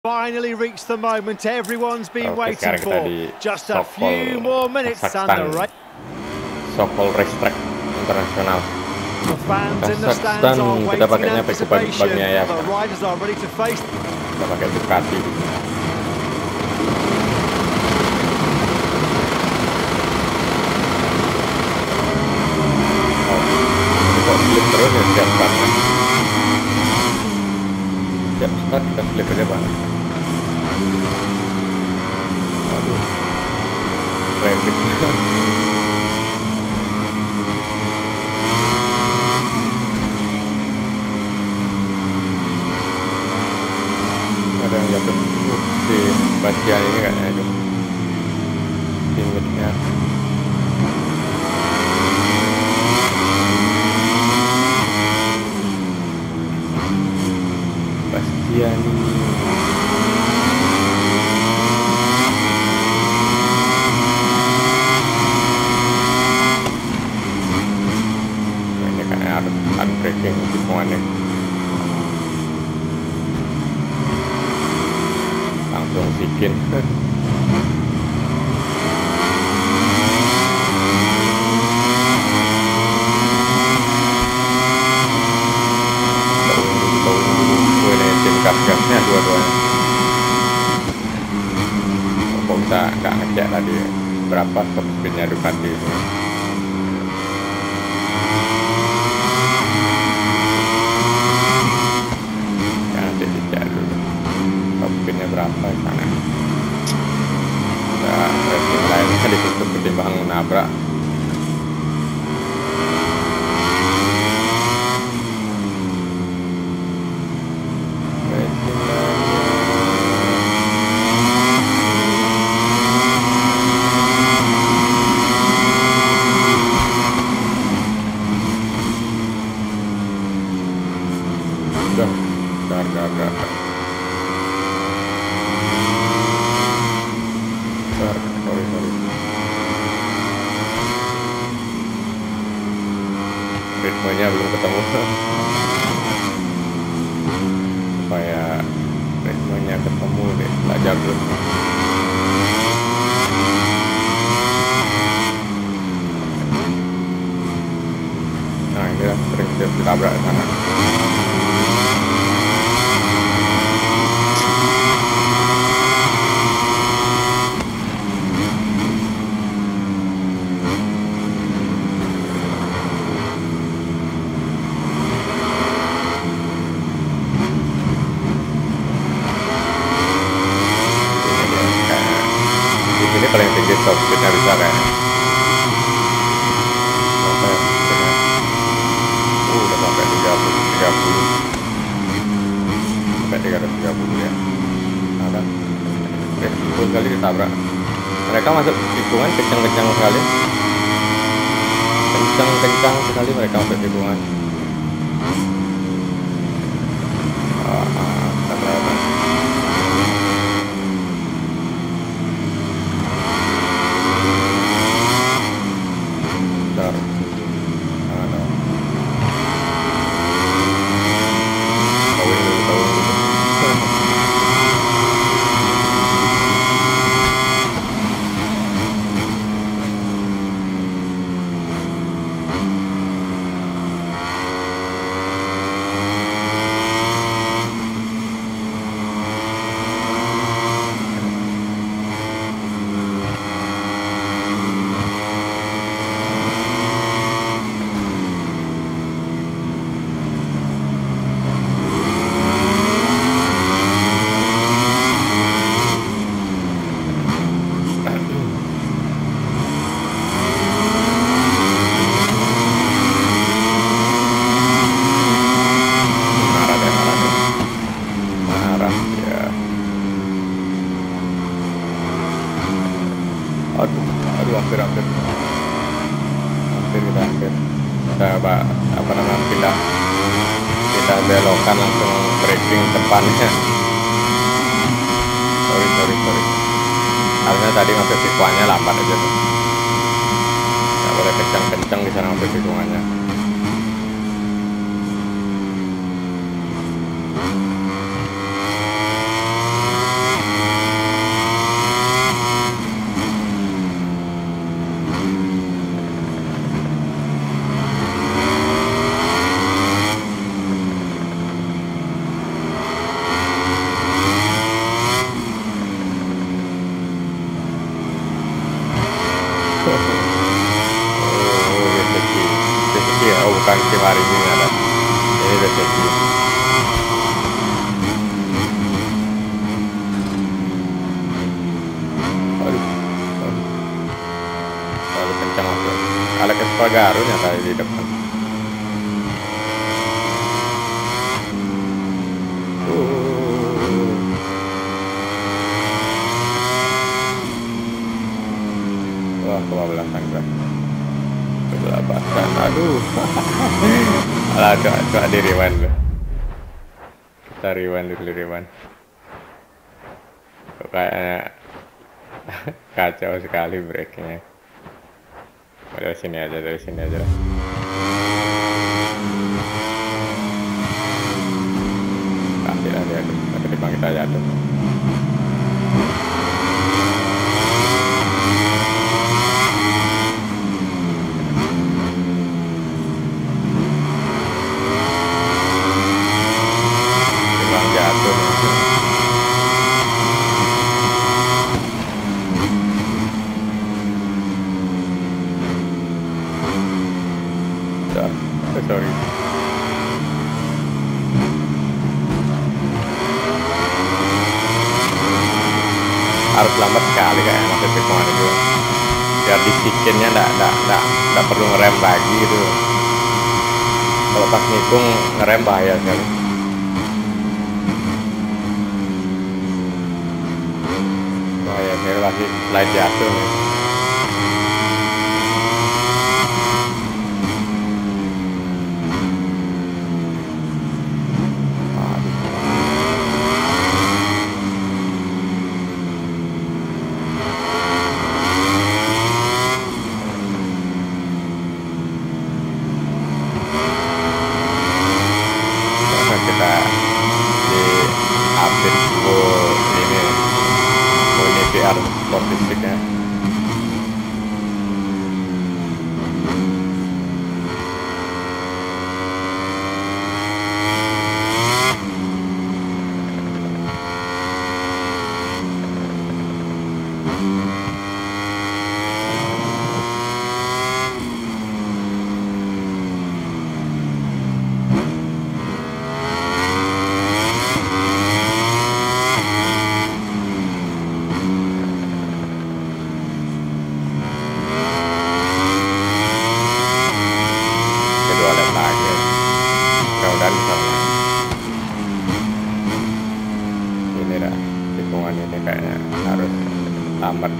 Finally reached the moment everyone's been waiting for. Just a few more minutes and the race. Sokol Racetrack Internasional. The fans in the stands are waiting in anticipation. The riders are ready to face. Kita pakai Ducati. Kok slip terus ya setiap startnya? Setiap start kita slip aja banget. Aduh, traffic. Ada yang jatuh di bagian ini kayaknya itu limitnya. Bagian ini kayaknya harus unbreaking semuanya. Langsung bikin gas-gasnya dua-duanya. Kok bisa nggak ngecek tadi berapa top speednya Ducati ini? Ya, nanti dicek dulu top speednya berapa di sana. Nah, racing lainnya ditutup ketimbang nabrak. Ritmenya belum ketemu. Supaya ritmenya ketemu deh, belajar dulu. Nah, ini lah sering ditabrak sana. Ini paling tinggi top speednya bisa kayaknya. Udah sampai 30 sampai 330 ya. Nah kan full kali ditabrak. Mereka masuk tikungan kencang-kencang sekali, kencang sekali mereka masuk tikungan. Aduh, hampir kita apa namanya kita belokan langsung braking depannya. Sorry harusnya tadi ngambil tikungannya lambat aja tuh, nggak boleh kencang di sana ngambil tikungannya. hari ini ada. Ini udah safety. Terlalu kencang aku. Alex Espargaro-nya tadi di depan. Wah, kebablasan gue. Kebablasan, aduh. Alah, coba di rewind gue. Kita rewind dulu, rewind. Kok kayaknya kacau sekali breaknya. Dari sini aja, dari sini aja. Kasih lah dia, ketimbang kita jatuh. Sorry. Harus lambat sekali kayak masuk tikungan itu. Biar disikinnya nggak perlu ngerem lagi gitu. Kalau pas nikung ngerem bahaya sekali. Bahaya sekali lagi slide jatuh nih. Kita di update ini VR statistiknya. Dan misalnya ini dah tikungan ini kayaknya harus lambat.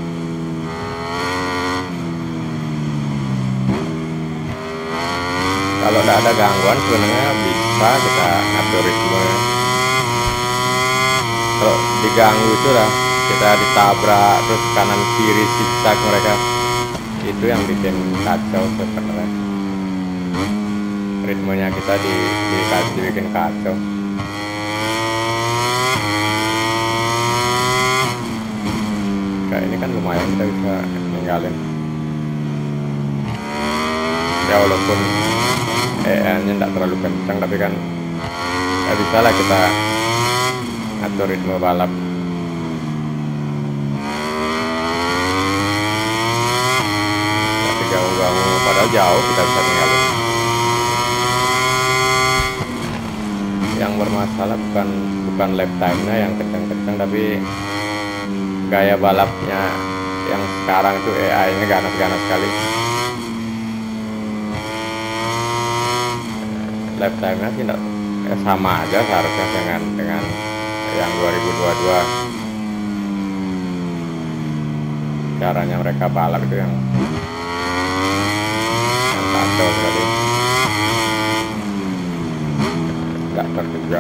Kalau tidak ada gangguan sebenarnya bisa kita ngatur ritme. Kalau diganggu itu lah kita ditabrak terus kanan kiri zigzag mereka, itu yang bikin kacau sebenarnya. Ritmenya kita dibikin kacau. Kayak ini kan lumayan kita bisa ninggalin. Ya walaupun nya tidak terlalu kencang, tapi kan ya bisa lah kita atur ritme balap. Tapi ganggu-ganggu padahal jauh kita bisa ninggalin. Yang bermasalah bukan lap time-nya yang kencang-kencang, tapi gaya balapnya yang sekarang tuh AI-nya ganas-ganas sekali. Lap time-nya sih sama aja seharusnya dengan yang 2022. Caranya mereka balap itu yang kacau sekali. Nggak terduga.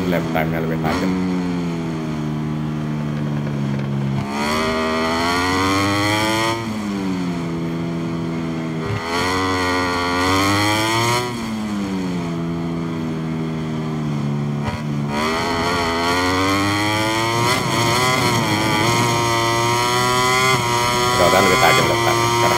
lap time-nya lebih tajam. Mudah-mudahan lebih tajam lap time sekarang.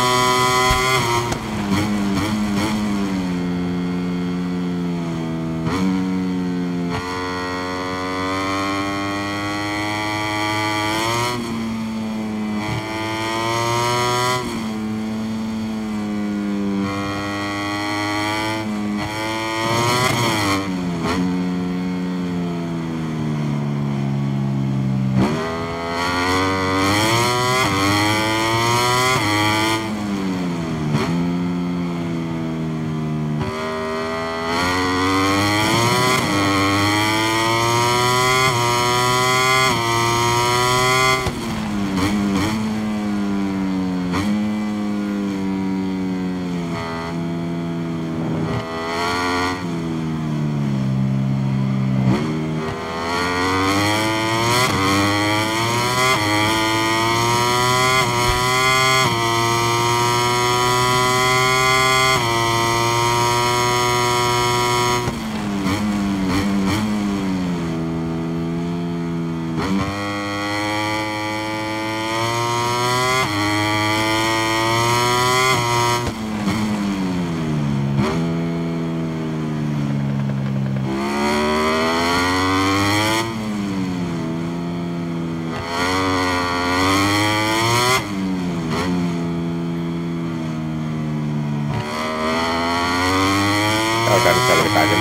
Udah bisa lebih tajam.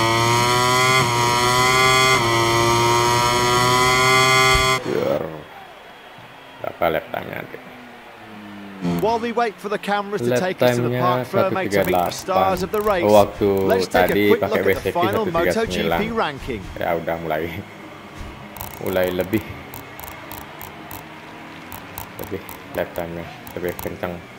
Berapa lap time-nya nanti? While we wait for the cameras to take us to the park Ferme to meet the stars of the race, waktu let's take a tadi quick look at the final MotoGP ranking. Ya udah mulai lebih lap time-nya lebih kencang.